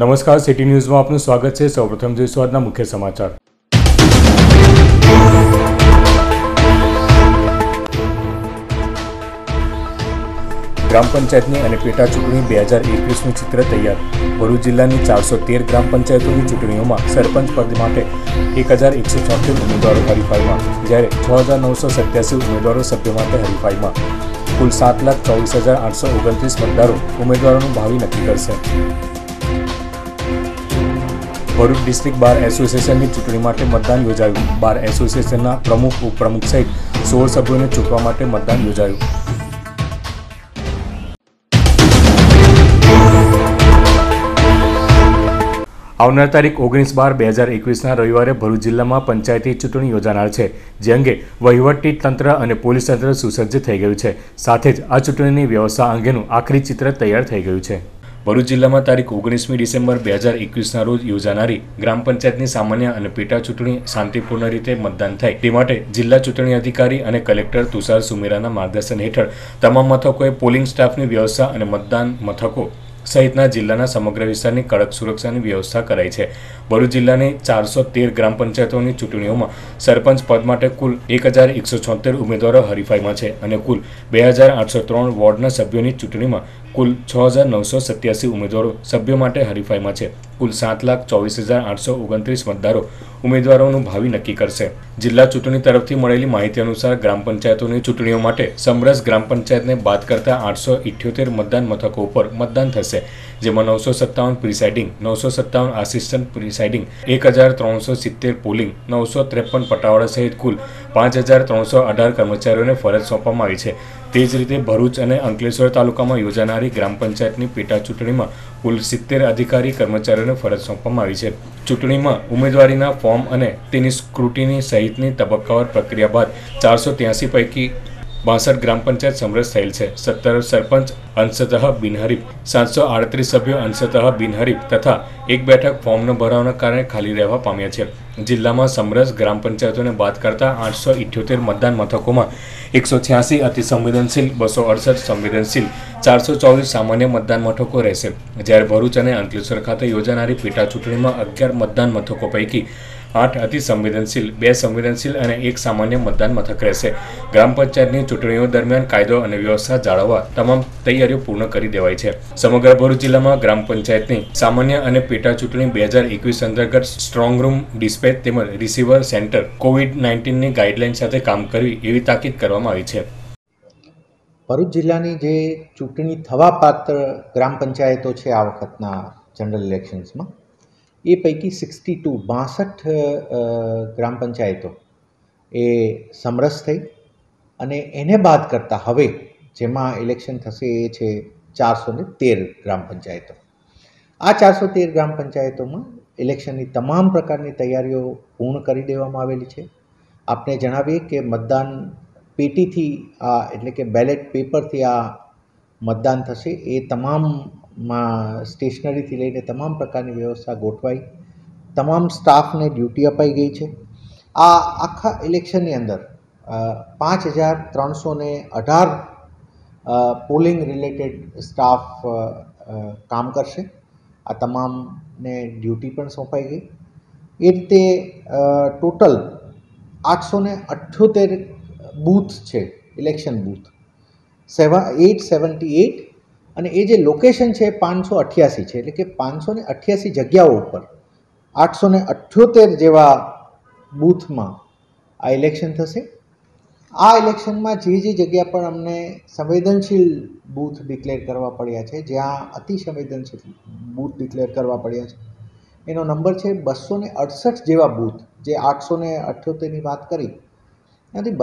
નમસ્કાર, સિટી ન્યૂઝમાં આપનું સ્વાગત છે। સૌપ્રથમ જોઈશું આજના મુખ્ય સમાચાર। ગ્રામ પંચાયતની અને પેટા ચૂંટણી 2021નું ચિત્ર તૈયાર। ભરૂચ જિલ્લાની 413 ગ્રામ પંચાયતોની ચૂંટણીઓમાં સરપંચ પદ માટે 1176 ઉમેદવારો હરીફાઈમાં, જ્યારે 6987 ઉમેદવારો સભ્ય માટે હરીફાઈમાં। કુલ 7,24,829 મતદારો ઉમેદવારોનું ભાવિ નક્કી કરશે। ભરૂચ ડિસ્ટ્રિક્ટ બાર એસોસિએશનની ચૂંટણી માટે મતદાન યોજાયું। બાર એસોસિએશનના પ્રમુખ, ઉપપ્રમુખ સહિત 16 સભ્યોને ચૂંટવા માટે મતદાન યોજાયું। આવનાર તારીખ 19/12/2021ના રવિવારે ભરૂચ જિલ્લામાં પંચાયતી ચૂંટણી યોજાનાર છે, જે અંગે વહીવટી તંત્ર અને પોલીસ તંત્ર સુસજ્જ થઈ ગયું છે। સાથે જ આ ચૂંટણીની વ્યવસ્થા અંગેનું આખરી ચિત્ર તૈયાર થઈ ગયું છે। ભરૂચ જિલ્લામાં તારીખ 19મી ડિસેમ્બર 2021ના રોજ યોજાનારી ગ્રામ પંચાયતની સામાન્ય અને પેટા ચૂંટણી શાંતિપૂર્ણ રીતે મતદાન થાય તે માટે જિલ્લા ચૂંટણી અધિકારી અને કલેક્ટર તુષાર સુમેરાના માર્ગદર્શન હેઠળ તમામ મથકોએ પોલિંગ સ્ટાફની વ્યવસ્થા અને મતદાન મથકો સહિતના જિલ્લાના સમગ્ર વિસ્તારની કડક સુરક્ષાની વ્યવસ્થા કરાઈ છે। ભરૂચ જિલ્લાની 413 ગ્રામ પંચાયતોની ચૂંટણીઓમાં સરપંચ પદ માટે કુલ 1176 ઉમેદવારો હરીફાઈમાં છે અને કુલ 2803 વોર્ડના સભ્યોની ચૂંટણીમાં કુલ 6987 ઉમેદવારો સભ્યો માટે હરીફાઈમાં છે। કુલ 7,24,829 મતદારો ઉમેદવારોનું ભાવિ નક્કી કરશે। જિલ્લા ચૂંટણી તરફથી મળેલી માહિતી અનુસાર ગ્રામ પંચાયતોની ચૂંટણીઓ માટે સમરસ ગ્રામ પંચાયતને બાદ કરતા 878 મતદાન મથકો ઉપર મતદાન થશે, જેમાં 957 પ્રિસાઇડિંગ, 957 આસિસ્ટન્ટ પ્રિસાઇડિંગ, 1370 પોલિંગ, 953 પટાવાળા સહિત કુલ 5318 કર્મચારીઓને ફરજ સોંપવામાં આવી છે। તે જ રીતે ભરૂચ અને અંકલેશ્વર તાલુકામાં યોજાનારી ગ્રામ પંચાયતની પેટા ચૂંટણીમાં કુલ 70 અધિકારી કર્મચારીઓને ફરજ સોંપવામાં આવી છે। ચૂંટણીમાં ઉમેદવારીના ફોર્મ અને તેની સ્ક્રુટિની સહિતની તબક્કાવાર પ્રક્રિયા બાદ 483 પૈકી 62 ગ્રામ પંચાયત સમરસ થયેલ છે। 17 સરપંચ અંશતઃ બિનહરીફ, 738 સભ્યો અંશતઃ બિનહરીફ તથા એક બેઠક ફોર્મનો ભરાવાના કારણે ખાલી રહેવા પામ્યા છે। જિલ્લામાં સમરસ ગ્રામ પંચાયતોને બાદ કરતા 878 મતદાન મથકોમાં 186 અતિ સંવેદનશીલ, 268 સંવેદનશીલ, 424 સામાન્ય મતદાન મથકો રહેશે, જ્યારે ભરૂચ અને અંકલેશ્વર ખાતે યોજાનારી પેટા ચૂંટણીમાં 11 મતદાન મથકો પૈકી 8 અતિ સંવેદનશીલ, 2 સંવેદનશીલ અને 1 સામાન્ય મતદાન મથક રહેશે। ગ્રામ પંચાયતની ચૂંટણીઓ દરમિયાન કાયદો અને વ્યવસ્થા જાળવવા તમામ તૈયારીઓ પૂર્ણ કરી દેવાઈ છે। સમગ્ર ભરૂચ જિલ્લામાં ગ્રામ પંચાયતની સામાન્ય અને પેટા ચૂંટણી 2021 અંતર્ગત સ્ટ્રોંગ રૂમ, ડિસ્પેચ તેમજ રિસીવર સેન્ટર COVID-19ની ગાઈડલાઈન સાથે કામ કરવી એવી તાકીદ કરવામાં આવી છે। ભરૂચ જિલ્લાની જે ચૂંટણી થવા પાત્ર ગ્રામ પંચાયતો છે આ વખતના જનરલ ઇલેક્શન્સમાં, એ પૈકી 62 ગ્રામ પંચાયતો એ સમરસ થઈ અને એને બાદ કરતાં હવે જેમાં ઇલેક્શન થશે એ છે 413 ગ્રામ પંચાયતો। આ 413 ગ્રામ પંચાયતોમાં ઇલેક્શનની તમામ પ્રકારની તૈયારીઓ પૂર્ણ કરી દેવામાં આવેલી છે। આપને જણાવીએ કે મતદાન પેટીથી એટલે કે બેલેટ પેપરથી આ મતદાન થશે, એ તમામમાં સ્ટેશનરીથી લઈને તમામ પ્રકારની વ્યવસ્થા ગોઠવાઈ, તમામ સ્ટાફને ડ્યુટી અપાઈ ગઈ છે। આ આખા ઇલેક્શનની અંદર 5318 પોલિંગ રિલેટેડ સ્ટાફ કામ કરશે। આ તમામને ડ્યુટી પણ સોંપાઈ ગઈ। એ રીતે ટોટલ 878 બૂથ છે, ઇલેક્શન બૂથ 878, અને એ જે લોકેશન છે 588 છે, એટલે કે 588 જગ્યાઓ ઉપર 878 જેવા બૂથમાં આ ઇલેક્શન થશે। આ ઇલેક્શનમાં જે જગ્યા પર અમને સંવેદનશીલ બૂથ ડિક્લેર કરવા પડ્યા છે, જ્યાં અતિ સંવેદનશીલ બૂથ ડિક્લેર કરવા પડ્યા છે, એનો નંબર છે 268 જેવા બૂથ। જે 878ની વાત કરી એનાથી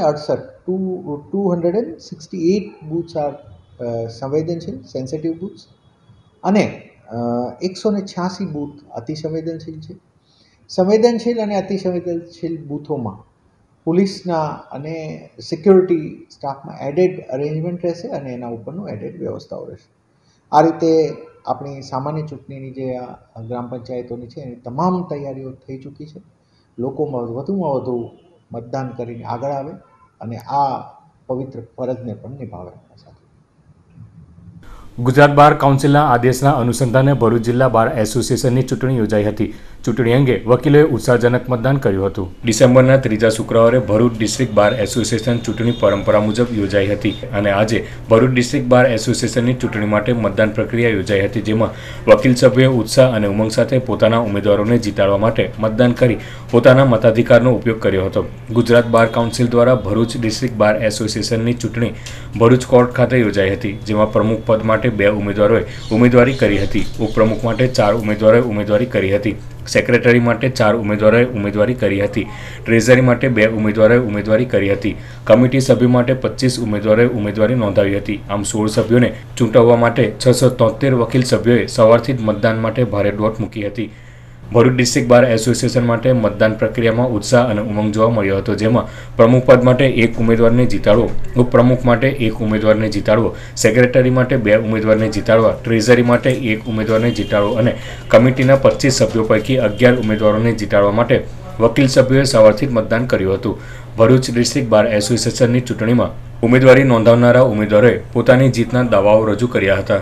268 બૂથ્સ આર સંવેદનશીલ, સેન્સિટિવ બૂથ્સ, અને 186 બૂથ અતિ સંવેદનશીલ છે। સંવેદનશીલ અને અતિ સંવેદનશીલ બૂથોમાં પોલીસના અને સિક્યોરિટી સ્ટાફમાં એડેડ અરેન્જમેન્ટ રહેશે અને એના ઉપરનું એડેડ વ્યવસ્થાઓ રહેશે। આ રીતે આપણી સામાન્ય ચૂંટણીની જે ગ્રામ પંચાયતોની છે એની તમામ તૈયારીઓ થઈ ચૂકી છે। લોકોમાં વધુમાં વધુ મતદાન કરીને આગળ આવે અને આ પવિત્ર ફરજને પણ નિભાવે। ગુજરાત બાર કાઉન્સિલના આદેશના અનુસંધાને ભરૂચ જિલ્લા બાર એસોસિએશનની ચૂંટણી યોજાઈ હતી। ચૂંટણી અંગે વકીલોએ ઉત્સાહજનક મતદાન કર્યું હતું। ડિસેમ્બરના ત્રીજા શુક્રવારે ભરૂચ ડિસ્ટ્રિક્ટ બાર એસોસિએશન ચૂંટણી પરંપરા મુજબ યોજાઈ હતી અને આજે ભરૂચ ડિસ્ટ્રિક્ટ બાર એસોસિએશનની ચૂંટણી માટે મતદાન પ્રક્રિયા યોજાઈ હતી, જેમાં વકીલ સભ્યોએ ઉત્સાહ અને ઉમંગ સાથે પોતાના ઉમેદવારોને જીતાડવા માટે મતદાન કરી પોતાના મતાધિકારનો ઉપયોગ કર્યો હતો। ગુજરાત બાર કાઉન્સિલ દ્વારા ભરૂચ ડિસ્ટ્રિક્ટ બાર એસોસિએશનની ચૂંટણી ભરૂચ કોર્ટ ખાતે યોજાઈ હતી, જેમાં પ્રમુખ પદ માટે 2 ઉમેદવારોએ ઉમેદવારી કરી હતી, ઉપપ્રમુખ માટે 4 ઉમેદવારોએ ઉમેદવારી કરી હતી, સેક્રેટરી માટે 4 ઉમેદવારોએ ઉમેદવારી કરી હતી, ટ્રેઝરી માટે 2 ઉમેદવારોએ ઉમેદવારી કરી હતી, કમિટી સભ્ય માટે 25 ઉમેદવારોએ ઉમેદવારી નોંધાવી હતી। આમ 16 સભ્યોને ચૂંટવવા માટે 673 વકીલ સભ્યોએ સવારથી જ મતદાન માટે ભારે દોડ મૂકી હતી। ભરૂચ ડિસ્ટ્રિક્ટ બાર એસોસિએશન માટે મતદાન પ્રક્રિયામાં ઉત્સાહ અને ઉમંગ જોવા મળ્યો હતો, જેમાં પ્રમુખ પદ માટે 1 ઉમેદવારને જીતાડવો, ઉપપ્રમુખ માટે 1 ઉમેદવારને જીતાડવો, સેક્રેટરી માટે 2 ઉમેદવારને જીતાડવા, ટ્રેઝરી માટે 1 ઉમેદવારને જીતાડવો અને કમિટીના 25 સભ્યો પૈકી 11 ઉમેદવારોને જીતાડવા માટે વકીલ સભ્યોએ સવારથી જ મતદાન કર્યું હતું। ભરૂચ ડિસ્ટ્રિક્ટ બાર એસોસિએશનની ચૂંટણીમાં ઉમેદવારી નોંધાવનારા ઉમેદવારોએ પોતાની જીતના દાવાઓ રજૂ કર્યા હતા।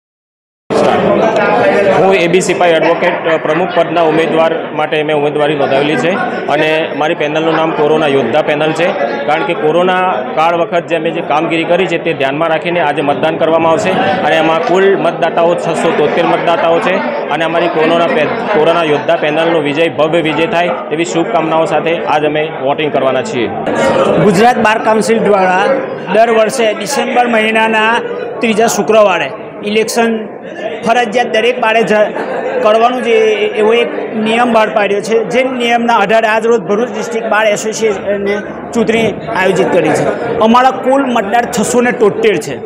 હું એબી સિપાઈ એડવોકેટ પ્રમુખ પદના ઉમેદવાર માટે મેં ઉમેદવારી નોંધાવેલી છે અને મારી પેનલનું નામ કોરોના યોદ્ધા પેનલ છે, કારણ કે કોરોના કાળ વખત જે મેં જે કામગીરી કરી છે તે ધ્યાનમાં રાખીને આજે મતદાન કરવામાં આવશે અને એમાં કુલ મતદાતાઓ 673 મતદાતાઓ છે અને અમારી કોરોના યોદ્ધા પેનલનો વિજય ભવ્ય વિજય થાય તેવી શુભકામનાઓ સાથે આજ અમે વોટિંગ કરવાના છીએ। ગુજરાત બાર કાઉન્સિલ દ્વારા દર વર્ષે ડિસેમ્બર મહિનાના ત્રીજા શુક્રવારે ઇલેક્શન ફરજિયાત દરેક બાળે કરવાનું છે એવો એક નિયમ બહાર પાડ્યો છે, જે નિયમના આધારે આજરોજ ભરૂચ ડિસ્ટ્રિક્ટ બાર એસોસિએશને ચૂંટણી આયોજિત કરી છે। અમારા કુલ મતદાર 673 છે।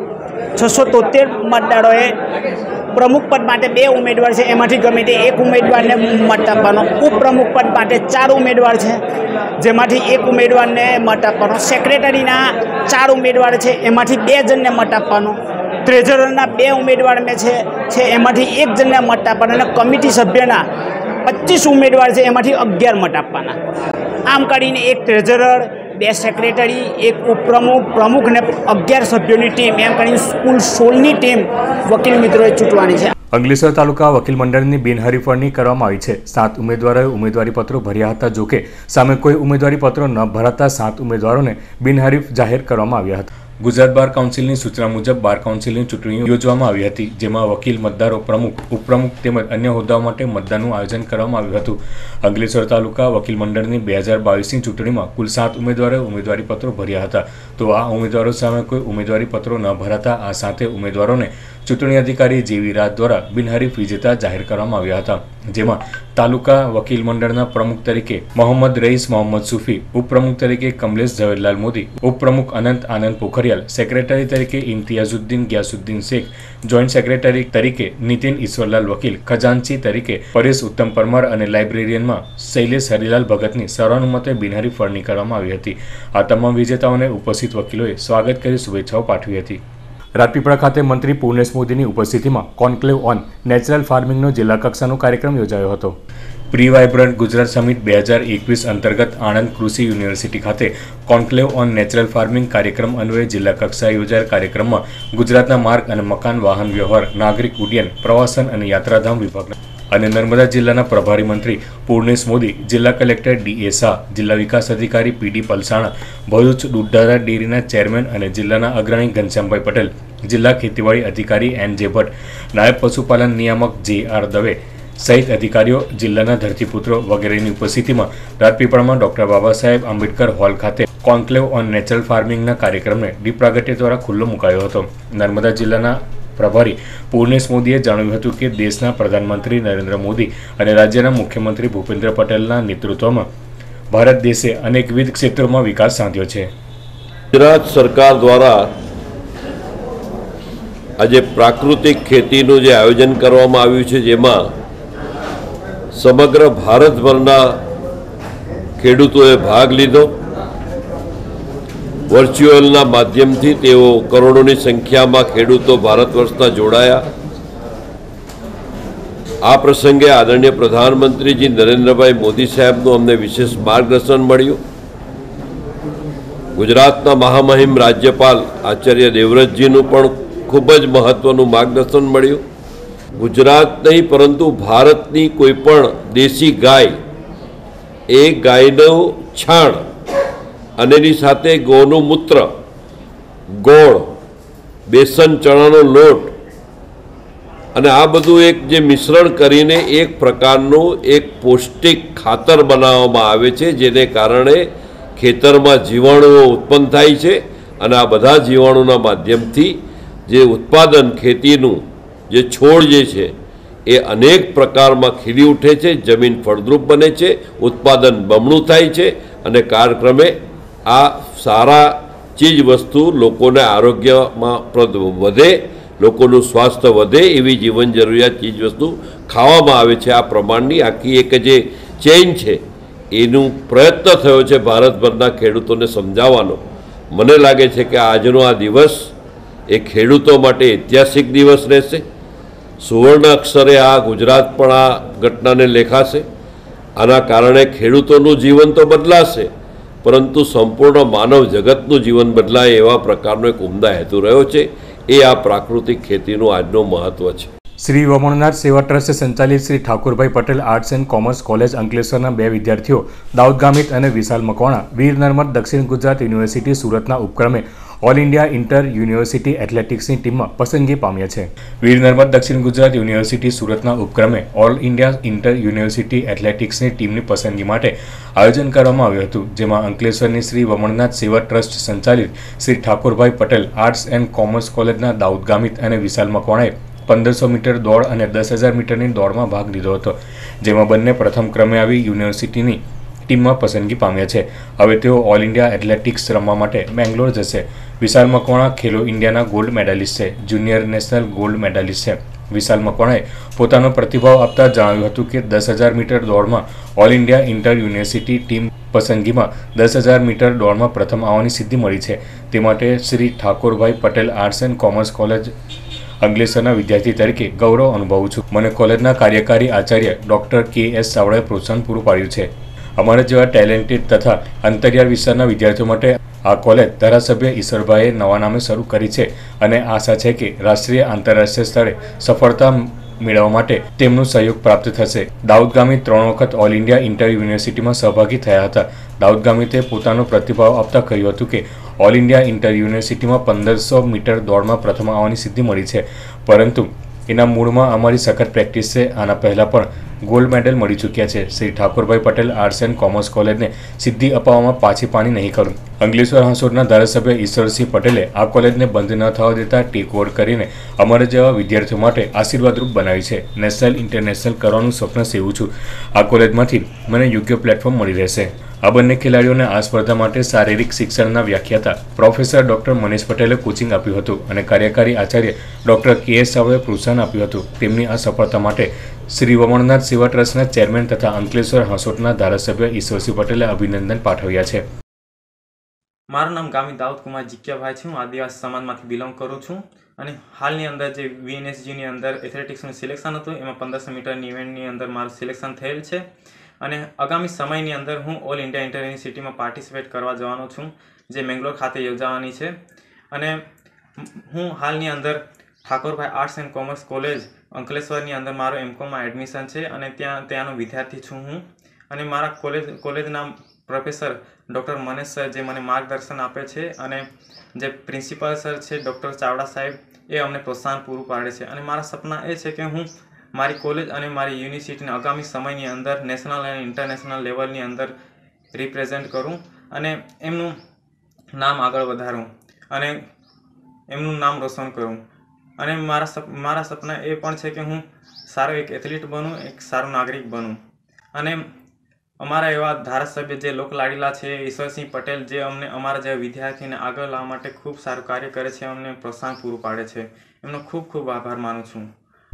673 મતદારોએ પ્રમુખ પદ માટે 2 ઉમેદવાર છે, એમાંથી ગમે તે 1 ઉમેદવારને મત આપવાનો, ઉપપ્રમુખ પદ માટે 4 ઉમેદવાર છે, જેમાંથી 1 ઉમેદવારને મત આપવાનો, સેક્રેટરીના 4 ઉમેદવાર છે, એમાંથી 2 જણને મત આપવાનો, ટ્રેઝરરના 2 ઉમેદવાર છે એમાંથી 1 જણને મત આપવાના અને કમિટી સભ્યના 25 ઉમેદવાર છે એમાંથી 11 મત આપવાના। આમ કરીને 1 ટ્રેઝરર, 2 સેક્રેટરી, 1 ઉપપ્રમુખ, પ્રમુખ ને 11 સભ્યોની ટીમ, એમ કરીને કુલ 16ની ટીમ વકીલ મિત્રોએ ચૂંટવાની છે। અંકલેશ્વર તાલુકા વકીલ મંડળની બિનહરીફરણી કરવામાં આવી છે। 7 ઉમેદવારોએ ઉમેદવારી પત્રો ભર્યા હતા, જોકે સામે કોઈ ઉમેદવારી પત્રો ન ભરાતા 7 ઉમેદવારોને બિનહરીફ જાહેર કરવામાં આવ્યા હતા। ગુજરાત બાર કાઉન્સિલની સૂચના મુજબ બાર કાઉન્સિલની ચૂંટણી યોજવામાં આવી હતી, જેમાં વકીલ મતદારો પ્રમુખ, ઉપપ્રમુખ તેમજ અન્ય હોદ્દાઓ માટે મતદાનનું આયોજન કરવામાં આવ્યું હતું। અંકલેશ્વર તાલુકા વકીલ મંડળની 2022ની ચૂંટણીમાં કુલ 7 ઉમેદવારોએ ઉમેદવારી પત્રો ભર્યા હતા, તો આ ઉમેદવારો સામે કોઈ ઉમેદવારી પત્રો ન ભરાતા આ 7 ઉમેદવારોને ચૂંટણી અધિકારી જેવી રાત દ્વારા બિનહરીફ વિજેતા જાહેર કરવામાં આવ્યા હતા, જેમાં તાલુકા વકીલ મંડળના પ્રમુખ તરીકે મોહમ્મદ રઈસ મોહમ્મદ સુફી, ઉપપ્રમુખ તરીકે કમલેશ ઝવેરલાલ મોદી, ઉપપ્રમુખ અનંત આનંદ પોખરિયાલ, સેક્રેટરી તરીકે ઇમ્તિયાઝુદ્દીન ગ્યાસુદ્દીન શેખ, જોઈન્ટ સેક્રેટરી તરીકે નીતિન ઈશ્વરલાલ વકીલ, ખજાનચી તરીકે પરેશ ઉત્તમ પરમાર અને લાઇબ્રેરિયનમાં શૈલેષ હરિલાલ ભગતની સર્વાનુમતે બિનહરીફ વરણી કરવામાં આવી હતી। આ તમામ વિજેતાઓને ઉપસ્થિત વકીલોએ સ્વાગત કરી શુભેચ્છાઓ પાઠવી હતી। રાજપીપળા ખાતે મંત્રી પૂર્ણેશ મોદીની ઉપસ્થિતિમાં કોન્ક્લેવ ઓન નેચરલ ફાર્મિંગનો જિલ્લા કક્ષાનો કાર્યક્રમ યોજાયો હતો। પ્રી વાઇબ્રન્ટ ગુજરાત સમિટ 2021 અંતર્ગત આણંદ કૃષિ યુનિવર્સિટી ખાતે કોન્ક્લેવ ઓન નેચરલ ફાર્મિંગ કાર્યક્રમ અન્વયે જિલ્લા કક્ષાએ યોજાયેલ કાર્યક્રમમાં ગુજરાતના માર્ગ અને મકાન વાહન વ્યવહાર, નાગરિક ઉડ્ડયન, પ્રવાસન અને યાત્રાધામ વિભાગના અને નર્મદા જિલ્લાના પ્રભારી મંત્રી પૂર્ણેશ મોદી, જિલ્લા કલેક્ટર ડી.એ. શાહ, જિલ્લા વિકાસ અધિકારી પી.ડી. પલસાણા, ભરૂચ દૂધધારા ડેરીના ચેરમેન અને જિલ્લાના અગ્રણી ઘનશ્યામભાઈ પટેલ, જિલ્લા ખેતીવાડી અધિકારી એન.જે. ભટ્ટ, નાયબ પશુપાલન નિયામક જે.આર. દવે સહિત અધિકારીઓ, જિલ્લાના ધરતીપુત્રો વગેરેની ઉપસ્થિતિમાં રાજપીપળામાં ડોક્ટર બાબા સાહેબ આંબેડકર હોલ ખાતે કોન્ક્લેવ ઓન નેચરલ ફાર્મિંગના કાર્યક્રમને દીપ પ્રાગટ્ય દ્વારા ખુલ્લો મુકાયો હતો। નર્મદા જિલ્લાના પ્રભારી પૂર્ણેશ મોદીએ જણાવ્યું હતું કે દેશના પ્રધાનમંત્રી નરેન્દ્ર મોદી અને રાજ્યના મુખ્યમંત્રી ભૂપેન્દ્ર પટેલના નેતૃત્વમાં ભારત દેશે અનેકવિધ ક્ષેત્રોમાં વિકાસ સાધ્યો છે। ગુજરાત સરકાર દ્વારા આજે પ્રાકૃતિક ખેતીનું જે આયોજન કરવામાં આવ્યું છે, જેમાં સમગ્ર ભારતભરના ખેડૂતોએ ભાગ લીધો। વર્ચ્યુઅલના માધ્યમથી તેઓ કરોડોની સંખ્યામાં ખેડૂતો ભારત વર્ષના જોડાયા। આ પ્રસંગે આદરણીય પ્રધાનમંત્રીજી નરેન્દ્રભાઈ મોદી સાહેબનું અમને વિશેષ માર્ગદર્શન મળ્યું। ગુજરાતના મહામહિમ રાજ્યપાલ આચાર્ય દેવવ્રતજીનું પણ ખૂબ જ મહત્ત્વનું માર્ગદર્શન મળ્યું. ગુજરાત નહીં પરંતુ ભારતની કોઈ પણ દેશી ગાય, એ ગાયનું છાણ અને એની સાથે ગૌનું મૂત્ર, ગોળ, બેસન, ચણાનો લોટ અને આ બધું એક જે મિશ્રણ કરીને એક પ્રકારનું એક પૌષ્ટિક ખાતર બનાવવામાં આવે છે, જેને કારણે ખેતરમાં જીવાણુઓ ઉત્પન્ન થાય છે અને આ બધા જીવાણુના માધ્યમથી જે ઉત્પાદન ખેતીનું જે છોડ જે છે એ અનેક પ્રકારમાં ખીલી ઉઠે છે, જમીન ફળદ્રુપ બને છે, ઉત્પાદન બમણું થાય છે અને કાળક્રમે આ સારા ચીજ વસ્તુ લોકોને આરોગ્યમાં વધે, લોકોનું સ્વાસ્થ્ય વધે એવી જીવન જરૂરિયાત ચીજ વસ્તુ ખાવામાં આવે છે. આ પ્રમાણની આખી એક જે ચેઇન છે એનું પ્રયત્ન થયો છે ભારતભરના ખેડૂતોને સમજાવવાનો. મને લાગે છે કે આજનો આ દિવસ એ ખેડૂતો માટે ઐતિહાસિક દિવસ રહેશે. સુવર્ણ અક્ષરે આ ગુજરાત પણ આ ઘટનાને લેખાશે. આના કારણે ખેડૂતોનું જીવન તો બદલાશે, પરંતુ સંપૂર્ણ માનવ જગતનું જીવન બદલાય એવા પ્રકારનો એક ઉમદા હેતુ રહ્યો છે. એ આ પ્રાકૃતિક ખેતીનું આજનું મહત્ત્વ છે. શ્રી વમણનાથ સેવા ટ્રસ્ટ સંચાલિત Shri Thakorbhai Patel arts and commerce college અંકલેશ્વરના 2 વિદ્યાર્થીઓ દાઉદ ગામિત અને વિશાલ મકવાણા વીર નર્મદ દક્ષિણ ગુજરાત યુનિવર્સિટી સુરતના ઉપક્રમે ઓલ ઇન્ડિયા ઇન્ટર યુનિવર્સિટી એથ્લેટિક્સની ટીમમાં પસંદગી પામ્યા છે. વીર નર્મદ દક્ષિણ ગુજરાત યુનિવર્સિટી સુરતના ઉપક્રમે ઓલ ઇન્ડિયા ઇન્ટર યુનિવર્સિટી એથ્લેટિક્સની ટીમની પસંદગી માટે આયોજન કરવામાં આવ્યું હતું, જેમાં અંકલેશ્વરની શ્રી વમણનાથ સેવા ટ્રસ્ટ સંચાલિત Shri Thakorbhai Patel arts and commerce કોલેજના દાઉદ ગામિત અને વિશાલ મકવાણાએ 1500 મીટર દોડ અને 10,000 મીટરની દોડમાં ભાગ લીધો હતો, જેમાં બંને પ્રથમ ક્રમે આવી યુનિવર્સિટીની ટીમમાં પસંદગી પામ્યા છે. હવે તેઓ ઓલ ઇન્ડિયા એથ્લેટિક્સ રમવા માટે બેંગ્લોર જશે. વિશાલ મકવાણા ખેલો ઇન્ડિયાના ગોલ્ડ મેડાલિસ્ટ છે, જુનિયર નેશનલ ગોલ્ડ મેડાલિસ્ટ છે. વિશાલ મકવાણાએ પોતાનો પ્રતિભાવ આપતા જણાવ્યું હતું કે 10,000 મીટર દોડમાં all India inter university team પસંદગીમાં 10,000 મીટર દોડમાં પ્રથમ આવવાની સિદ્ધિ મળી છે. તે માટે Shri Thakorbhai Patel arts and commerce college અંકલેશ્વરના વિદ્યાર્થી તરીકે ગૌરવ અનુભવું છું. મને કોલેજના કાર્યકારી આચાર્ય ડૉક્ટર કે.એસ. ચાવડાએ પ્રોત્સાહન પૂરું પાડ્યું છે. અમારા જેવા ટેલેન્ટેડ તથા અંતરિયાળ વિસ્તારના વિદ્યાર્થીઓ માટે આ કોલેજ ધારાસભ્ય ઈશ્વરભાઈએ નવા નામે શરૂ કરી છે અને આશા છે કે રાષ્ટ્રીય આંતરરાષ્ટ્રીય સ્તરે સફળતા મેળવવા માટે તેમનો સહયોગ પ્રાપ્ત થશે. દાઉદ ગામિત 3 વખત ઓલ ઇન્ડિયા ઇન્ટર યુનિવર્સિટીમાં સહભાગી થયા હતા. દાઉદ ગામિતે પોતાનો પ્રતિભાવ આપતા કહ્યું હતું કે ઓલ ઇન્ડિયા ઇન્ટર યુનિવર્સિટીમાં 1500 મીટર દોડમાં પ્રથમ આવવાની સિદ્ધિ મળી છે, પરંતુ એના મૂળમાં અમારી સખત પ્રેક્ટિસ છે. આના પહેલાં પણ ગોલ્ડ મેડલ મળી ચૂક્યા છે. Shri Thakorbhai Patel arts and commerce કોલેજને સિદ્ધિ અપાવવામાં પાછી પાણી નહીં કરું. અંકલેશ્વર હાંસોડના ધારાસભ્ય ઈશ્વરસિંહ પટેલે આ કોલેજને બંધ ન થવા દેતા ટેક ઓવર કરીને અમારા જેવા વિદ્યાર્થીઓ માટે આશીર્વાદરૂપ બનાવી છે. નેશનલ ઇન્ટરનેશનલ કરવાનું સ્વપ્ન સેવું છું. આ કોલેજમાંથી મને યોગ્ય પ્લેટફોર્મ મળી રહેશે. આ બંને ખેલાડીઓને આ સ્પર્ધા માટે શારીરિક શિક્ષણના વ્યાખ્યાતા પ્રોફેસર ડૉક્ટર મનીષ પટેલે કોચિંગ આપ્યું હતું અને કાર્યકારી આચાર્ય ડૉક્ટર કે.એસ. ચાવડાએ પ્રોત્સાહન આપ્યું હતું. તેમની આ સફળતા માટે શ્રી વમણનાથ સેવા ટ્રસ્ટના ચેરમેન તથા અંકલેશ્વર હાંસોટના ધારાસભ્ય ઈશ્વરસિંહ પટેલે અભિનંદન પાઠવ્યા છે. મારું નામ ગામિત દાઉદ કુમાર જીક્યાભાઈ છે. હું આદિવાસી સમાજમાંથી બિલોંગ કરું છું અને હાલની અંદર જે વીએનએસજીની અંદર એથ્લેટિક્સનું સિલેક્શન હતું એમાં 1500 મીટરની ઇવેન્ટની અંદર મારું સિલેક્શન થયેલ છે અને આગામી સમયની અંદર હું ઓલ ઇન્ડિયા ઇન્ટર યુનિવર્સિટીમાં પાર્ટિસિપેટ કરવા જવાનો છું, જે મેંગ્લોર ખાતે યોજાવાની છે. અને હું હાલની અંદર Thakorbhai arts and commerce college અંકલેશ્વરની અંદર મારો એમકોમમાં એડમિશન છે અને ત્યાંનો વિદ્યાર્થી છું હું. અને મારા કોલેજના પ્રોફેસર ડૉક્ટર મનેશ સર જે મને માર્ગદર્શન આપે છે અને જે પ્રિન્સિપાલ સર છે ડૉક્ટર ચાવડા સાહેબ એ અમને પ્રોત્સાહન પૂરું પાડે છે. અને મારા સપના એ છે કે હું મારી કોલેજ અને મારી યુનિવર્સિટીને આગામી સમયની અંદર નેશનલ અને ઇન્ટરનેશનલ લેવલની અંદર રિપ્રેઝેન્ટ કરું અને એમનું નામ આગળ વધારું અને એમનું નામ રોશન કરું. અને મારા સપના એ પણ છે કે હું સારો એક એથ્લીટ બનું, એક સારો નાગરિક બનું. અને અમારા એવા ધારાસભ્ય જે લોકલાડીલા છે ઈશ્વરસિંહ પટેલ, જે અમને અમારા જેવા વિદ્યાર્થીને આગળ લાવવા માટે ખૂબ સારું કાર્ય કરે છે, અમને પ્રોત્સાહન પૂરું પાડે છે. એમનો ખૂબ ખૂબ આભાર માનું છું.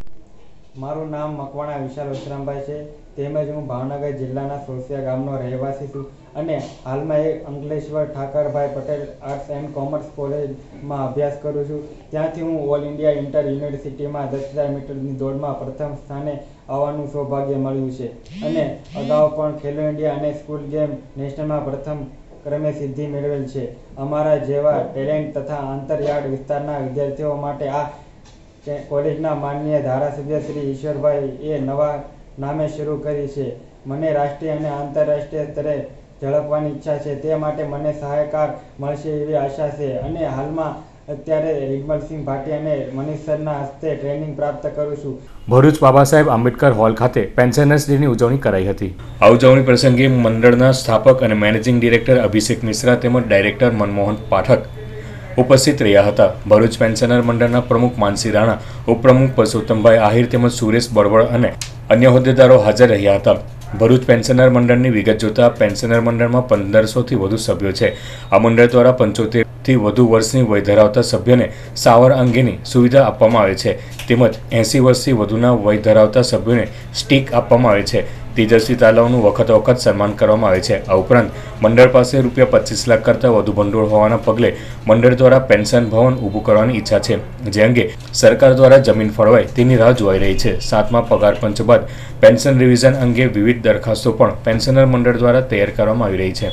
મારું નામ મકવાણા વિશાલ વિશ્રામભાઈ છે. તેમજ હું ભાવનગર જિલ્લાના સોસિયા ગામનો રહેવાસી છું અને હાલમાં એક Ankleshwar Thakarbhai Patel arts and commerce કોલેજમાં અભ્યાસ કરું છું. ત્યાંથી હું ઓલ ઇન્ડિયા ઇન્ટર યુનિવર્સિટીમાં 10,000 મીટરની દોડમાં પ્રથમ સ્થાને આવવાનું સૌભાગ્ય મળ્યું છે અને અગાઉ પણ ખેલો ઇન્ડિયા અને સ્કૂલ ગેમ નેશનલમાં પ્રથમ ક્રમે સિદ્ધિ મેળવેલ છે. અમારા જેવા ટેલેન્ટ તથા આંતરયાર્ડ વિસ્તારના વિદ્યાર્થીઓ માટે આ કોલેજના માનનીય ધારાસભ્ય શ્રી ઈશ્વરભાઈ એ નવા નામે શરૂ કરી છે. મને રાષ્ટ્રીય અને આંતરરાષ્ટ્રીય સ્તરે ઝડપવાની ઈચ્છા છે, તે માટે મને સહાયકાર મળશે એવી આશા છે. અને હાલમાં અત્યારે રીડમલસિંહ ભાટી અને મનીષ સરના હસ્તે ટ્રેનિંગ પ્રાપ્ત કરું છું. ભરૂચ બાબા સાહેબ આંબેડકર હોલ ખાતે પેન્શનર્સ ડેની ઉજવણી કરાઈ હતી. આ ઉજવણી પ્રસંગે મંડળના સ્થાપક અને મેનેજિંગ ડિરેક્ટર અભિષેક મિશ્રા તેમજ ડાયરેક્ટર મનમોહન પાઠક ઉપસ્થિત રહ્યા હતા. ભરૂચ પેન્શનર મંડળના પ્રમુખ માનસી રાણા, ઉપપ્રમુખ પરસોત્તમભાઈ આહિર તેમજ સુરેશ બળવળ અને અન્ય હોદ્દેદારો હાજર રહ્યા હતા. ભરૂચ પેન્શનર મંડળની વિગત જોતા પેન્શનર મંડળમાં 1500થી વધુ સભ્યો છે. આ મંડળ દ્વારા 75થી વધુ વર્ષની વય ધરાવતા સભ્યોને સાવર અંગેની સુવિધા આપવામાં આવે છે તેમજ 80 વર્ષથી વધુના વય ધરાવતા સભ્યોને સ્ટીક આપવામાં આવે છે. તેજસ્વી તાલાઓનું વખત સન્માન કરવામાં આવે છે. આ ઉપરાંત મંડળ પાસે ₹25 લાખ કરતાં વધુ ભંડોળ હોવાના પગલે મંડળ દ્વારા પેન્શન ભવન ઊભું કરવાની ઈચ્છા છે, જે અંગે સરકાર દ્વારા જમીન ફળવાય તેની રાહ જોવાઈ રહી છે. 7મા પગાર પંચ બાદ પેન્શન રિવિઝન અંગે વિવિધ દરખાસ્તો પણ પેન્શનર મંડળ દ્વારા તૈયાર કરવામાં આવી રહી છે.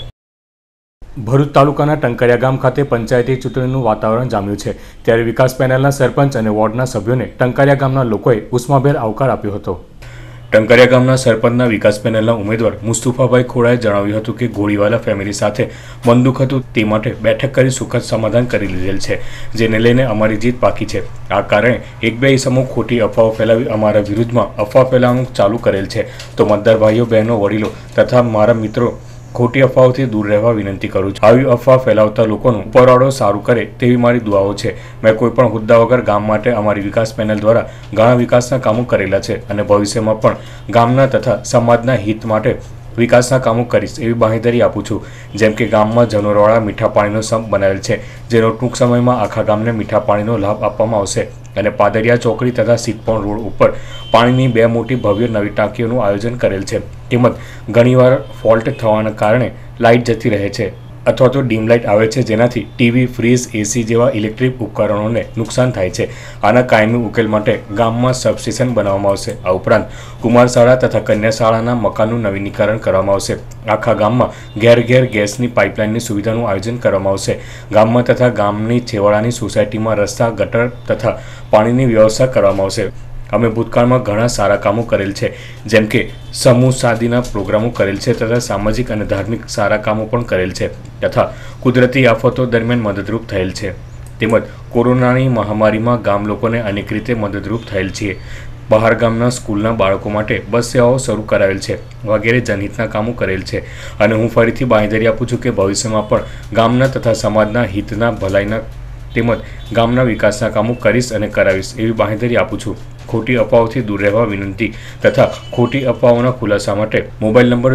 ભરૂચ તાલુકાના ટંકારિયા ગામ ખાતે પંચાયતી ચૂંટણીનું વાતાવરણ જામ્યું છે, ત્યારે વિકાસ પેનલના સરપંચ અને વોર્ડના સભ્યોને ટંકારિયા ગામના લોકોએ ઉષ્માભેર આવકાર આપ્યો હતો. ટંકારિયા ગામના સરપંચના વિકાસ પેનલના ઉમેદવાર મુસ્તુફાભાઈ ખોડાએ જણાવ્યું હતું કે ગોળીવાલા ફેમિલી સાથે મન દુઃખ હતું, તે માટે બેઠક કરી સુખદ સમાધાન કરી લીધેલ છે, જેને લઈને અમારી જીત પાકી છે. આ કારણે એક બે ઇસમો ખોટી અફવાઓ ફેલાવી અમારા વિરુદ્ધમાં અફવા ફેલાવવાનું ચાલુ કરેલ છે, તો મતદાર ભાઈઓ બહેનો વડીલો તથા મારા મિત્રો ખોટી અફવાઓથી દૂર રહેવા વિનંતી કરું છું. આવી અફવા ફેલાવતા લોકોનું ઉપરવાળો સારું કરે તેવી મારી દુઆઓ છે. મેં કોઈપણ હોદ્દા વગર ગામ માટે અમારી વિકાસ પેનલ દ્વારા ઘણા વિકાસના કામો કરેલા છે અને ભવિષ્યમાં પણ ગામના તથા સમાજના હિત માટે વિકાસના કામો કરીશ એવી બાંહેધરી આપું છું. જેમ કે ગામમાં જનોરવાળા મીઠા પાણીનો સંપ બનાવેલ છે, જેનો ટૂંક સમયમાં આખા ગામને મીઠા પાણીનો લાભ આપવામાં આવશે અને પાદરિયા ચોકડી તથા સિદ્ધપણ રોડ ઉપર પાણીની 2 મોટી ભવ્ય નવી ટાંકીઓનું આયોજન કરેલ છે. તેમજ ઘણીવાર ફોલ્ટ થવાના કારણે લાઇટ જતી રહે છે અથવા તો ડીમ લાઇટ આવે છે, જેનાથી ટીવી, ફ્રીજ, એસી જેવા ઇલેક્ટ્રિક ઉપકરણોને નુકસાન થાય છે. આના કાયમી ઉકેલ માટે ગામમાં સબસ્ટેશન બનાવવામાં આવશે. આ ઉપરાંત કુમાર શાળા તથા કન્યા શાળાના મકાનનું નવીનીકરણ કરવામાં આવશે. આખા ગામમાં ઘેર ઘેર ગેસની પાઇપલાઇનની સુવિધાનું આયોજન કરવામાં આવશે. ગામમાં તથા ગામની છેવાડાની સોસાયટીમાં રસ્તા, ગટર તથા પાણીની વ્યવસ્થા કરવામાં આવશે. અમે ભૂતકાળમાં ઘણા સારા કામો કરેલ છે, જેમ કે સમૂહ શાદીના પ્રોગ્રામો કરેલ છે તથા સામાજિક અને ધાર્મિક સારા કામો પણ કરેલ છે તથા કુદરતી આફતો દરમિયાન મદદરૂપ થયેલ છે. તેમજ કોરોનાની મહામારીમાં ગામ લોકોને અનેક રીતે મદદરૂપ થયેલ છીએ. બહાર ગામના સ્કૂલના બાળકો માટે બસ સેવાઓ શરૂ કરાવેલ છે વગેરે જનહિતના કામો કરેલ છે. અને હું ફરીથી બાંહેધરી આપું છું કે ભવિષ્યમાં પણ ગામના તથા સમાજના હિતના, ભલાઈના તેમજ ગામના વિકાસના કામો કરીશ અને કરાવીશ એવી બાંહેધરી આપું છું. ખોટી અફવાઓથી દૂર રહેવા વિનંતી તથા ખોટી અફવાઓના ખુલાસા માટે મોબાઈલ નંબર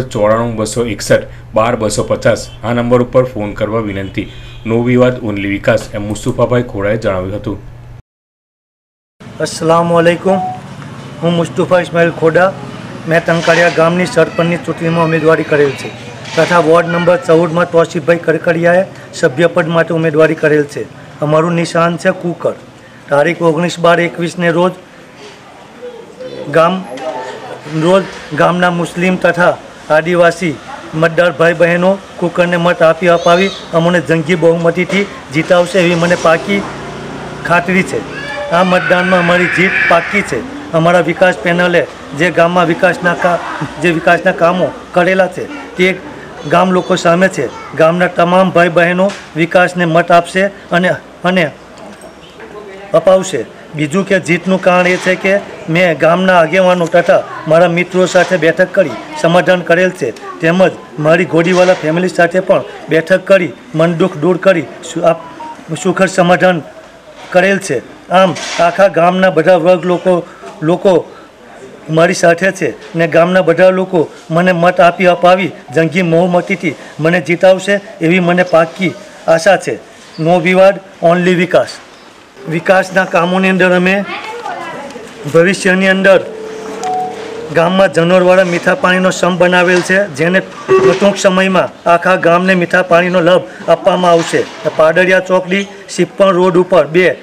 94 261 12 250 આ નંબર ઉપર ફોન કરવા વિનંતી. નો વિવાદ ઓનલી વિકાસ એમ મુસ્તુફાભાઈ ખોડાએ જણાવ્યું હતું. अस्सलामु अलैकुम, હું મુસ્તુફા ઇસ્માઇલ ખોડા. મેં ટંકારિયા ગામની સરપંચની ચૂંટણીમાં ઉમેદવારી કરેલ છે તથા વોર્ડ નંબર 14માં તોસીફભાઈ કડકડિયાએ સભ્યપદ માટે ઉમેદવારી કરેલ છે. અમારું નિશાન છે કુકર. તારીખ 19/12/21ને રોજ ગામના મુસ્લિમ તથા આદિવાસી મતદાર ભાઈ બહેનો કુકરને મત અપાવી અમને જંગી બહુમતીથી જીતાવશે એવી મને પાકી ખાતરી છે. આ મતદાનમાં અમારી જીત પાકી છે. અમારા વિકાસ પેનલે જે ગામમાં વિકાસના કામો કરેલા છે તે ગામ લોકો સામે છે. ગામના તમામ ભાઈ બહેનો વિકાસને મત આપશે અને અપાવશે. બીજું કે જીતનું કારણ એ છે કે મેં ગામના આગેવાનો તથા મારા મિત્રો સાથે બેઠક કરી સમાધાન કરેલ છે, તેમજ મારી ગોળીવાલા ફેમિલી સાથે પણ બેઠક કરી મન દુઃખ દૂર કરી સુખદ સમાધાન કરેલ છે. આમ આખા ગામના બધા વર્ગ લોકો મારી સાથે છે ને ગામના બધા લોકો મને મત અપાવી જંગી બહુમતીથી મને જીતાવશે એવી મને પાકી આશા છે. નો વિવાદ ઓનલી વિકાસ. વિકાસના કામોની અંદર અમે ભવિષ્યની અંદર ગામમાં જનોરવાળા મીઠા પાણીનો સંપ બનાવેલ છે, જેને ટૂંક સમયમાં આખા ગામને મીઠા પાણીનો લાભ આપવામાં આવશે. પાદરિયા ચોકડી, સિદ્ધપણ રોડ ઉપર 2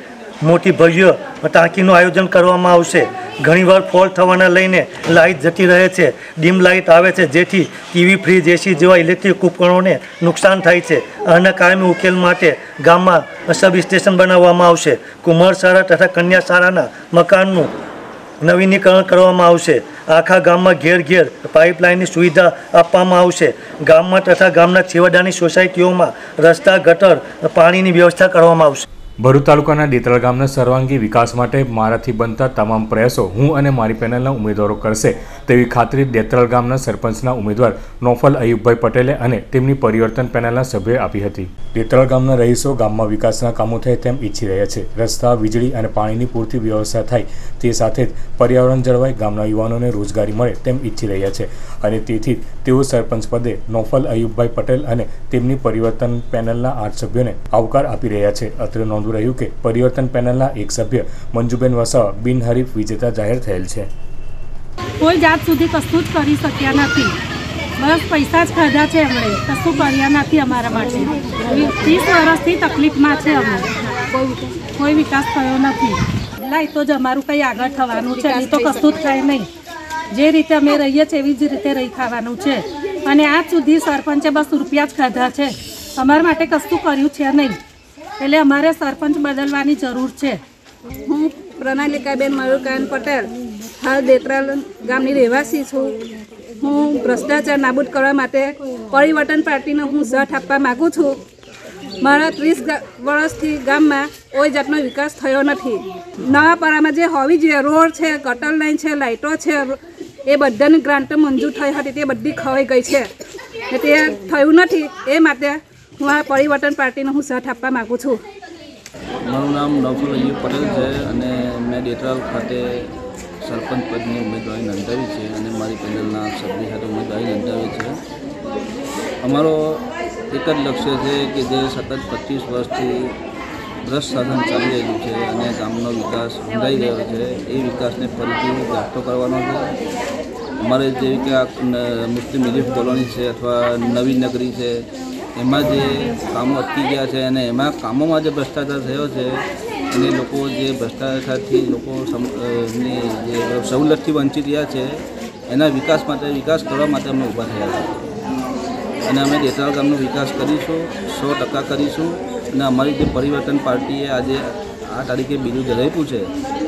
મોટી ભવ્ય ટાંકીનું આયોજન કરવામાં આવશે. ઘણીવાર ફોલ્ટ થવાના લઈને લાઇટ જતી રહે છે, ડીમ લાઇટ આવે છે, જેથી ટીવી, ફ્રીજ, એસી જેવા ઇલેક્ટ્રિક ઉપકરણોને નુકસાન થાય છે. આના કાયમી ઉકેલ માટે ગામમાં સબ સ્ટેશન બનાવવામાં આવશે. કુમાર શાળા તથા કન્યા શાળાના મકાનનું નવીનીકરણ કરવામાં આવશે. આખા ગામમાં ઘેર ઘેર પાઇપલાઇનની સુવિધા આપવામાં આવશે. ગામમાં તથા ગામના છેવાડાની સોસાયટીઓમાં રસ્તા, ગટર, પાણીની વ્યવસ્થા કરવામાં આવશે. ભરૂચ તાલુકાના દેતરલ ગામના સર્વાંગી વિકાસ માટે મારાથી બનતા તમામ પ્રયાસો હું અને મારી પેનલના ઉમેદવારો કરશે તેવી ખાતરી દેતરલ ગામના સરપંચના ઉમેદવાર નોફલ અયુબભાઈ પટેલે અને તેમની પરિવર્તન પેનલના સભ્યોએ આપી હતી. દેતરલ ગામના રહીશો ગામમાં વિકાસના કામો થાય તેમ ઈચ્છી રહ્યા છે. રસ્તા, વીજળી અને પાણીની પૂરતી વ્યવસ્થા થાય તે સાથે જ પર્યાવરણ જળવાય, ગામના યુવાનોને રોજગારી મળે તેમ ઈચ્છી રહ્યા છે અને તેથી તેઓ સરપંચ પદે નોફલ અયુબભાઈ પટેલ અને તેમની પરિવર્તન પેનલના 8 સભ્યોને આવકાર આપી રહ્યા છે. અત્રે નોંધવું રહ્યું કે પરિવર્તન પેનલના એક સભ્ય મંજુબેન વસાવા બિનહરીફ વિજેતા જાહેર થયેલ છે. કોઈ જાત સુધી કશું જ કરી શક્યા નથી. બસ પૈસા જ ખાધા છે. એમણે કશું કર્યા નથી અમારા માટે. 30 વર્ષથી તકલીફમાં છે. અમે કોઈ વિકાસ થયો નથી. લાઈ તો જ અમારું કંઈ આગળ થવાનું છે. એ તો કશું જ થાય નહીં. જે રીતે અમે રહીએ છીએ એવી જ રીતે રહી ખાવાનું છે. અને આજ સુધી સરપંચે બસ રૂપિયા જ ખાધા છે. અમારા માટે કશું કર્યું છે નહીં. એટલે અમારે સરપંચ બદલવાની જરૂર છે. હું પ્રણાલિકાબેન મયુરકાન પટેલ હાલ દેતરલ ગામની રહેવાસી છું. હું ભ્રષ્ટાચાર નાબૂદ કરવા માટે પરિવર્તન પાર્ટીને હું સાથ આપવા માગું છું. મારા 30 વર્ષથી ગામમાં કોઈ જાતનો વિકાસ થયો નથી. નવાપરામાં જે હોવી જોઈએ રોડ છે, ગટર લાઈન છે, લાઇટો છે, એ બધાની ગ્રાન્ટ મંજૂર થઈ હતી તે બધી ખવાઈ ગઈ છે. તે થયું નથી. એ માટે હું આ પરિવર્તન પાર્ટીને હું સાથ આપવા માગું છું. મારું નામ નવફલ અયુબ પટેલ છે અને મેં દેતરલ ખાતે સરપંચ પદની ઉમેદવારી નોંધાવી છે અને મારી પેનલના સભ્ય સાથે ઉમેદવારી નોંધાવી છે. અમારો એક જ લક્ષ્ય છે કે જે સતત 25 વર્ષથી ભ્રષ્ટ શાસન ચાલી રહ્યું છે અને ગામનો વિકાસ ઊંડાઈ ગયો છે, એ વિકાસને ફરીથી જાગતો કરવાનો છે. અમારે જેવી કે આ મુસ્લિમ રિલીફ કોલોની છે અથવા નવી નગરી છે, એમાં જે કામો અટકી ગયા છે અને એમાં કામોમાં જે ભ્રષ્ટાચાર થયો છે અને લોકો જે ભ્રષ્ટાચારથી લોકો જે સવલતથી વંચિત રહ્યા છે એના વિકાસ માટે, વિકાસ કરવા માટે અમે ઊભા થયા છે અને અમે દેતરલ ગામનો વિકાસ કરીશું, 100% કરીશું. અને અમારી જે પરિવર્તન પાર્ટીએ આજે આ તારીખે બીજું જણાવ્યું છે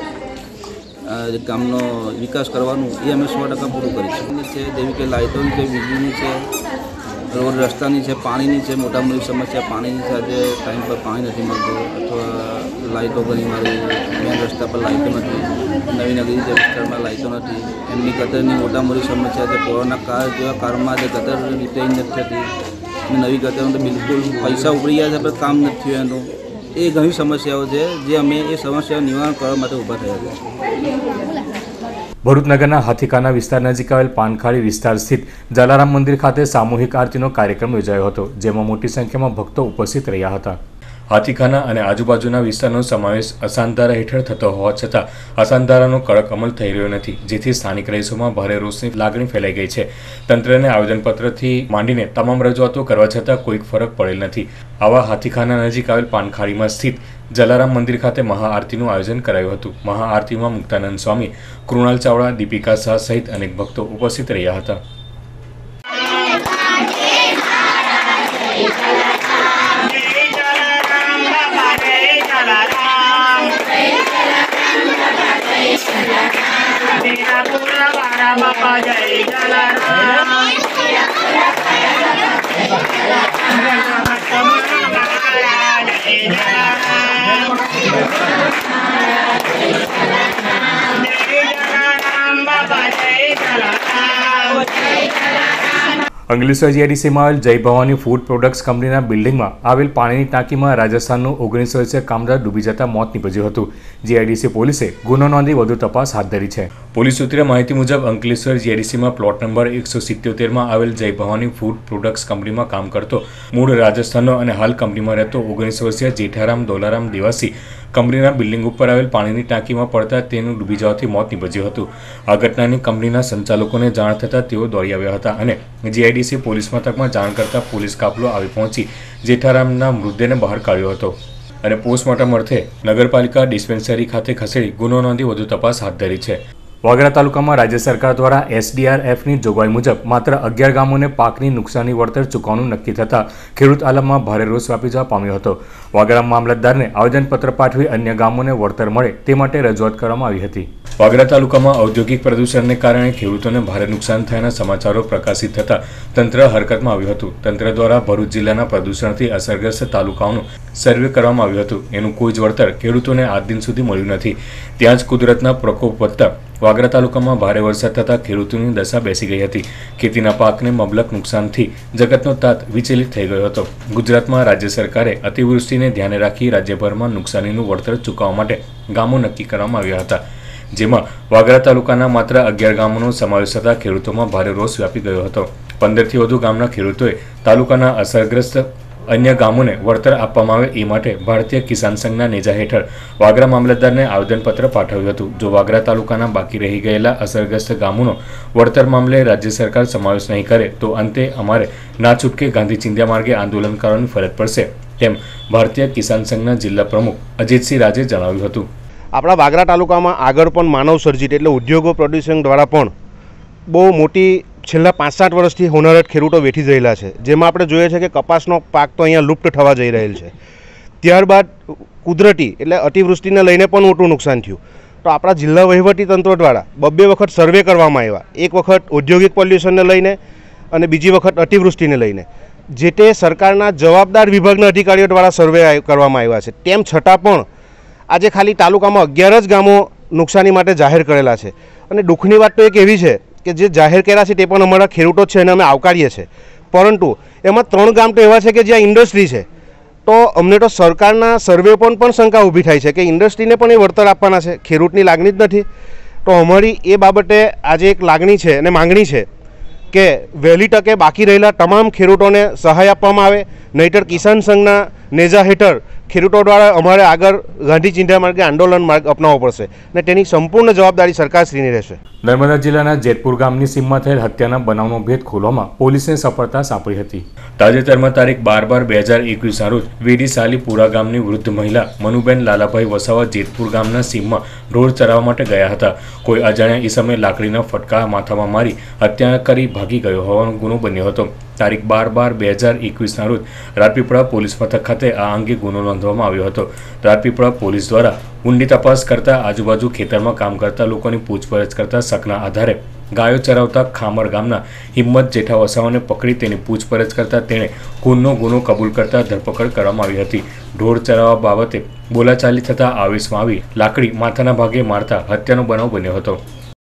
ગામનો વિકાસ કરવાનું, એ અમે 100% પૂરું કરીશું. છે જેવી કે લાઇટોની છે, વીજળીની છે, રોડ રસ્તાની છે, પાણીની છે. મોટા મોટી સમસ્યા પાણીની છે. આજે ટાઈમ પર પાણી નથી મળતું અથવા લાઇટો ઘણી મારી મેન રસ્તા પર લાઇટો નથી. નવી નગરી જે વિસ્તારમાં લાઇટો નથી. એમની ગટરની મોટા મોટી સમસ્યા છે. કોરોના કાળ જેવા કાળમાં જે ગટર રિપેરિંગ નથી થતી, નવી ગટરમાં તો બિલકુલ પૈસા ઉભરી ગયા છે પણ કામ નથી થયું એનું. એ ઘણી સમસ્યાઓ છે જે અમે એ સમસ્યાઓ નિવારણ કરવા માટે ઊભા થયા છે. ભરૂચ નગરના હાથીખાના વિસ્તાર નજીક આવેલ પાનખાડી વિસ્તાર સ્થિત જલારામ મંદિર ખાતે સામૂહિક આરતીનો કાર્યક્રમ યોજાયો હતો, જેમાં મોટી સંખ્યામાં ભક્તો ઉપસ્થિત રહ્યા હતા. હાથીખાના અને આજુબાજુના વિસ્તારનો સમાવેશ અસાનધારા હેઠળ થતો હોવા છતાં અસાનધારાનો કડક અમલ થઈ રહ્યો નથી, જેથી સ્થાનિક રહીશોમાં ભારે રોષની લાગણી ફેલાઈ ગઈ છે. તંત્રને આવેદનપત્રથી માંડીને તમામ રજૂઆતો કરવા છતાં કોઈ ફરક પડેલ નથી. આવા હાથીખાના નજીક આવેલ પાનખાડીમાં સ્થિત જલારામ મંદિર ખાતે મહાઆરતીનું આયોજન કરાયું હતું. મહાઆરતીમાં મુક્તાનંદ સ્વામી, કૃણાલ ચાવડા, દીપિકા શાહ સહિત અનેક ભક્તો ઉપસ્થિત રહ્યા હતા. અંકલેશ્વર જીઆઈડીસીમાં આવેલ જય ભવાની ફૂડ પ્રોડક્ટ્સ કંપનીના બિલ્ડિંગમાં આવેલ પાણીની ટાંકીમાં રાજસ્થાનનું 19 વર્ષીય કામદાર ડૂબી જતા મોત નીપજ્યું હતું. જીઆઈડીસી પોલીસે ગુનો નોંધી વધુ તપાસ હાથ ધરી છે. પોલીસ સૂત્રે માહિતી મુજબ અંકલેશ્વર જીઆઈડીસીમાં પ્લોટ નંબર 177માં આવેલ જય ભવાની ફૂડ પ્રોડક્ટ્સ કંપનીમાં કામ કરતો મૂળ રાજસ્થાનનો અને હાલ કંપનીમાં રહેતો 19 વર્ષીય જેઠારામ દોલારામ દેવાસી કંપનીના બિલ્ડિંગ ઉપર આવેલ પાણીની ટાંકીમાં પડતા તેનું ડૂબી જવાથી મોત નીપજ્યું હતું. આ ઘટનાની કંપનીના સંચાલકોને જાણ થતાં તેઓ દોડી આવ્યા હતા અને જીઆઈડીસી પોલીસ મથકમાં જાણ કરતા પોલીસ કાફલો આવી પહોંચી જેઠારામના મૃતદેહને બહાર કાઢ્યો હતો. અને પોસ્ટમોર્ટમ અર્થે નગરપાલિકા ડિસ્પેન્સરી ખાતે ખસેડી ગુનો નોંધી વધુ તપાસ હાથ ધરી છે. વાગરા તાલુકામાં રાજ્ય સરકાર દ્વારા SDRFની જોગવાઈ મુજબ માત્ર 11 ગામોને પાકની નુકસાની વળતર ચૂકવવાનું નક્કી થતાં ખેડૂત આલમમાં ભારે રોષ વ્યાપી જવા પામ્યો હતો. વાગરા મામલતદારને આવેદનપત્ર પાઠવી અન્ય ગામોને વળતર મળે તે માટે રજૂઆત કરવામાં આવી હતી. વાગરા તાલુકામાં ઔદ્યોગિક પ્રદૂષણને કારણે ખેડૂતોને ભારે નુકસાન થયાના સમાચારો પ્રકાશિત થતાં તંત્ર હરકતમાં આવ્યું હતું. તંત્ર દ્વારા ભરૂચ જિલ્લાના પ્રદૂષણથી અસરગ્રસ્ત તાલુકાઓનું સર્વે કરવામાં આવ્યું હતું. એનું કોઈ જ વળતર ખેડૂતોને આજ દિન સુધી મળ્યું નથી. ત્યાં જ કુદરતના પ્રકોપ વધતા વાગરા તાલુકામાં ભારે વરસાદ થતાં ખેડૂતોની દશા બેસી ગઈ હતી. ખેતીના પાકને મબલક નુકસાનથી જગતનો તાત વિચલિત થઈ ગયો હતો. ગુજરાતમાં રાજ્ય સરકારે અતિવૃષ્ટિને ધ્યાને રાખી રાજ્યભરમાં નુકસાનીનું વળતર ચૂકવવા માટે ગામો નક્કી કરવામાં આવ્યા હતા, જેમાં વાગરા તાલુકાના માત્ર 11 ગામોનો સમાવેશ થતાં ખેડૂતોમાં ભારે રોષ વ્યાપી ગયો હતો. 15થી વધુ ગામના ખેડૂતોએ તાલુકાના અસરગ્રસ્ત અન્ય ગામોને વળતર આપવામાં આવે એ માટે ભારતીય કિસાન સંઘના નેજા હેઠળ વાગરા મામલતદારને આવેદનપત્ર પાઠવ્યું હતું. જો વાગરા તાલુકાના બાકી રહી ગયેલા અસરગ્રસ્ત ગામોનો વળતર મામલે રાજ્ય સરકાર સમાવેશ નહીં કરે તો અંતે અમારે ના છૂટકે ગાંધી ચિંધ્યા માર્ગે આંદોલન કરવાની ફરજ પડશે, તેમ ભારતીય કિસાન સંઘના જિલ્લા પ્રમુખ અજીતસિંહ રાજે જણાવ્યું હતું. આપણા વાગરા તાલુકામાં આગળ પણ માનવ સર્જિત એટલે ઉદ્યોગો પ્રદૂષણ દ્વારા પણ બહુ મોટી છેલ્લા 5-7 વર્ષથી હોનારત ખેડૂતો વેઠી રહેલા છે. જેમાં આપણે જોઈએ છે કે કપાસનો પાક તો અહીંયા લુપ્ત થવા જઈ રહેલ છે. ત્યારબાદ કુદરતી એટલે અતિવૃષ્ટિને લઈને પણ મોટું નુકસાન થયું. તો આપણા જિલ્લા વહીવટી તંત્ર દ્વારા 2 વખત સર્વે કરવામાં આવ્યા. એક વખત ઔદ્યોગિક પોલ્યુશનને લઈને અને બીજી વખત અતિવૃષ્ટિને લઈને. જે તે સરકારના જવાબદાર વિભાગના અધિકારીઓ દ્વારા સર્વે કરવામાં આવ્યા છે. તેમ છતાં પણ આજે ખાલી તાલુકામાં 11 જ ગામો નુકસાની માટે જાહેર કરેલા છે. અને દુઃખની વાત તો એક એવી છે કે જે જાહેર કર્યા છે તે પણ અમારા ખેડૂતો છે અને અમે આવકારીએ છીએ, પરંતુ એમાં 3 ગામ તો એવા છે કે જ્યાં ઇન્ડસ્ટ્રી છે. તો અમને તો સરકારના સર્વે પણ શંકા ઊભી થાય છે કે ઇન્ડસ્ટ્રીને પણ એ વળતર આપવાના છે, ખેડૂતની લાગણી જ નથી. તો અમારી એ બાબતે આજે એક લાગણી છે અને માંગણી છે કે વહેલી તકે બાકી રહેલા તમામ ખેડૂતોને સહાય આપવામાં આવે, નહીંતર કિસાન સંઘના નેજા હેઠળ ખેડૂતો દ્વારા અમારે આગળ ગાંધી ચિંધ્યા માર્ગે આંદોલન માર્ગ અપનાવવો પડશે અને તેની સંપૂર્ણ જવાબદારી સરકારશ્રીની રહેશે. નર્મદા જિલ્લાના જેતપુર ગામની સીમમાં થયેલ હત્યાના બનાવનો ભેદ ખોલવામાં પોલીસને સફળતા સાંપડી હતી. તાજેતરમાં તારીખ 12/12/2021ના રોજ વેડી સાલીપુરા ગામની વૃદ્ધ મહિલા મનુબેન લાલાભાઈ વસાવા જેતપુર ગામના સીમમાં ઢોર ચરાવવા માટે ગયા હતા. કોઈ અજાણ્યા ઈસમે લાકડીના ફટકા માથામાં મારી હત્યા કરી ભાગી ગયો હોવાનો ગુનો બન્યો હતો. તારીખ 12/12/2021ના રોજ રાજપીપળા પોલીસ મથક ખાતે આ અંગે ગુનો નોંધવામાં આવ્યો હતો. રાજપીપળા પોલીસ દ્વારા ઊંડી તપાસ કરતા આજુબાજુ ખેતરમાં કામ કરતા લોકોની પૂછપરછ કરતા શકના આધારે ગાયો ચરાવતા ખામર ગામના હિંમત જેઠા વસાવાને પકડી તેની પૂછપરછ કરતા તેણે ખૂનનો ગુનો કબૂલ કરતા ધરપકડ કરવામાં આવી હતી. ઢોર ચરાવવા બાબતે બોલાચાલી થતાં આવેશમાં આવી લાકડી માથાના ભાગે મારતા હત્યાનો બનાવ બન્યો હતો.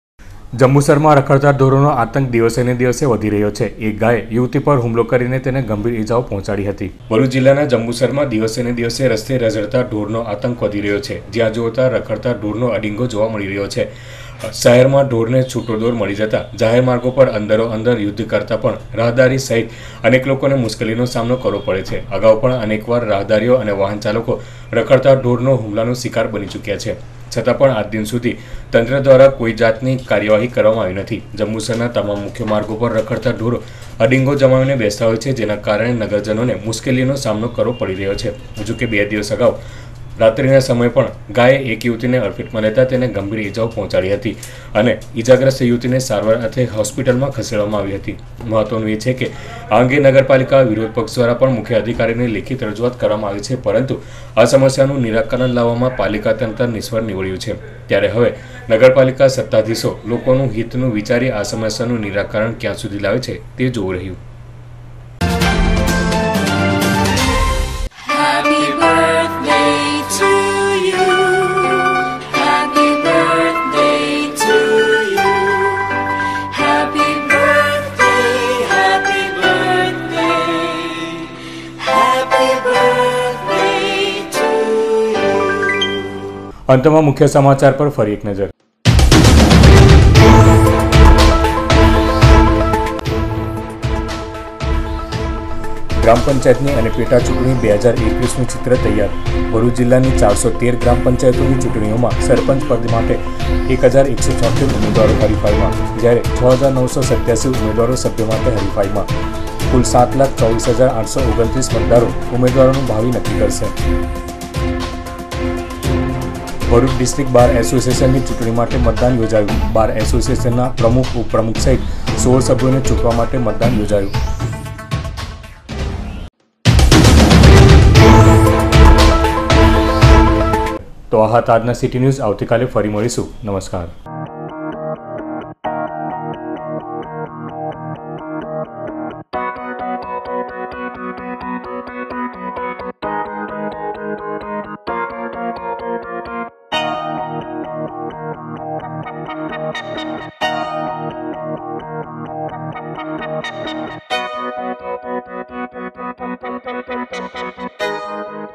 જંબુસરમાં રખડતા ઢોરોનો આતંક દિવસે ને દિવસે વધી રહ્યો છે. એક ગાયે યુવતી પર હુમલો કરીને તેને ગંભીર ઈજાઓ પહોંચાડી હતી. ભરૂચ જિલ્લાના જંબુસરમાં દિવસે ને દિવસે રસ્તે રઝળતા ઢોરનો આતંક વધી રહ્યો છે. જ્યાં જોતા રખડતા ઢોરનો અડીંગો જોવા મળી રહ્યો છે. શહેરમાં ઢોરને છૂટો દોર મળી જતા જાહેર માર્ગો પર અંદરો અંદર યુદ્ધ કરતા પણ રાહદારી સહિત અનેક લોકોને મુશ્કેલીનો સામનો કરવો પડે છે. અગાઉ પણ અનેકવાર રાહદારીઓ અને વાહન ચાલકો રખડતા ઢોરનો હુમલાનો શિકાર બની ચૂક્યા છે. છતાં પણ આજ દિન સુધી તંત્ર દ્વારા કોઈ જાતની કાર્યવાહી કરવામાં આવી નથી. જંબુસરના તમામ મુખ્ય માર્ગો પર રખડતા ઢોરો અડીંગો જમાવીને બેસતા હોય છે, જેના કારણે નગરજનોને મુશ્કેલીનો સામનો કરવો પડી રહ્યો છે. જો કે 2 દિવસ અગાઉ રાત્રિના સમયે પણ ગાયે એક યુવતીને અડફેટમાં લેતા તેને ગંભીર ઈજાઓ પહોંચાડી હતી અને ઈજાગ્રસ્ત યુવતીને સારવાર અર્થે હોસ્પિટલમાં ખસેડવામાં આવી હતી. મહત્વનું એ છે કે આ અંગે નગરપાલિકા વિરોધ પક્ષ દ્વારા પણ મુખ્ય અધિકારીને લેખિત રજૂઆત કરવામાં આવી છે, પરંતુ આ સમસ્યાનું નિરાકરણ લાવવામાં પાલિકા તંત્ર નિષ્ફળ નીવડ્યું છે. ત્યારે હવે નગરપાલિકા સત્તાધીશો લોકોનું હિતનું વિચારી આ સમસ્યાનું નિરાકરણ ક્યાં સુધી લાવે છે તે જોવું રહ્યું. અંતમાં મુખ્ય સમાચાર પર ફરી એક નજર. ગ્રામ પંચાયતની અને પેટા ચૂંટણી 2021નું ચિત્ર તૈયાર. ભરૂચ જિલ્લાની 413 ગ્રામ પંચાયતોની ચૂંટણીઓમાં સરપંચ પદ માટે 1176 ઉમેદવારો હરીફાઈમાં, જ્યારે 6987 ઉમેદવારો સભ્ય માટે હરીફાઈમાં. કુલ 7,24,829 મતદારો ઉમેદવારોનું ભાવિ નક્કી કરશે. ભરૂચ ડિસ્ટ્રિક્ટ બાર એસોસિએશનની ચૂંટણી માટે મતદાન યોજાયું. બાર એસોસિએશનના પ્રમુખ, ઉપપ્રમુખ સહિત 16 સભ્યોને ચૂંટવા માટે મતદાન યોજાયું. તો આ હતા આજના સિટી ન્યૂઝ. આવતીકાલે ફરી મળીશું. નમસ્કાર. Thank you.